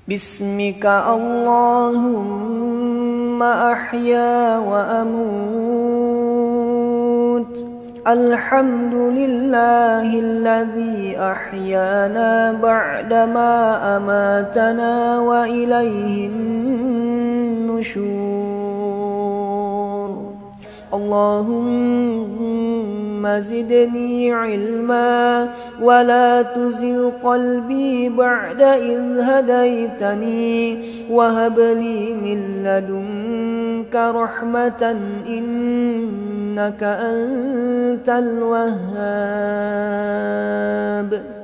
باسمك اللهم أحيا وأموت. الحمد لله الذي أحيانا بعدما أماتنا وإليه النشور. اللهم زدني علما ولا تزغ قلبي بعد إذ هديتني وهب لي من لدنك رحمة إنك أنت الوهاب.